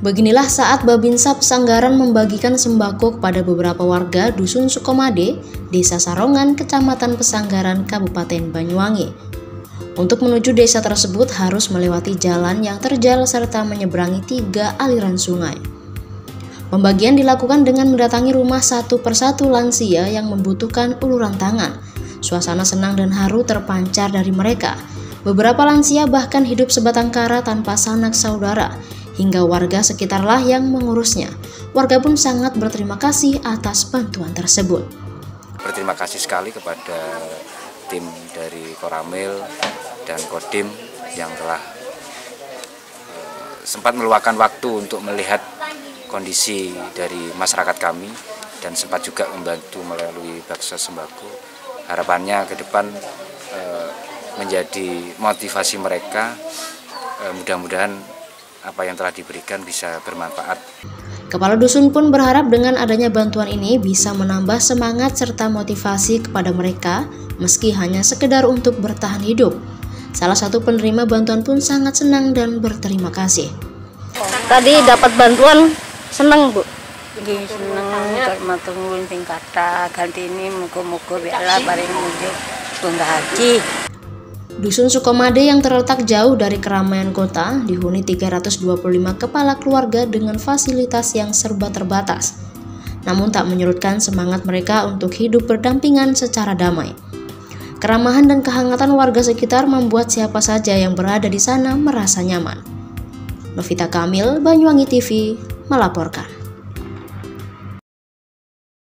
Beginilah saat Babinsa Pesanggaran membagikan sembako kepada beberapa warga Dusun Sukomade, Desa Sarongan, Kecamatan Pesanggaran, Kabupaten Banyuwangi. Untuk menuju desa tersebut harus melewati jalan yang terjal serta menyeberangi 3 aliran sungai. Pembagian dilakukan dengan mendatangi rumah satu persatu lansia yang membutuhkan uluran tangan. Suasana senang dan haru terpancar dari mereka. Beberapa lansia bahkan hidup sebatang kara tanpa sanak saudara, hingga warga sekitarlah yang mengurusnya. Warga pun sangat berterima kasih atas bantuan tersebut. Berterima kasih sekali kepada tim dari Koramil dan Kodim yang telah sempat meluangkan waktu untuk melihat kondisi dari masyarakat kami dan sempat juga membantu melalui bakso sembako. Harapannya ke depan menjadi motivasi mereka, mudah-mudahan apa yang telah diberikan bisa bermanfaat. Kepala dusun pun berharap dengan adanya bantuan ini bisa menambah semangat serta motivasi kepada mereka meski hanya sekedar untuk bertahan hidup. Salah satu penerima bantuan pun sangat senang dan berterima kasih. Tadi dapat bantuan, senang Bu. Jadi senang karena tungguin tingkata ganti ini muka-muka biarlah bareng menuju tunda haji. Dusun Sukomade yang terletak jauh dari keramaian kota dihuni 325 kepala keluarga dengan fasilitas yang serba terbatas. Namun tak menyurutkan semangat mereka untuk hidup berdampingan secara damai. Keramahan dan kehangatan warga sekitar membuat siapa saja yang berada di sana merasa nyaman. Novita Kamil, Banyuwangi TV, melaporkan.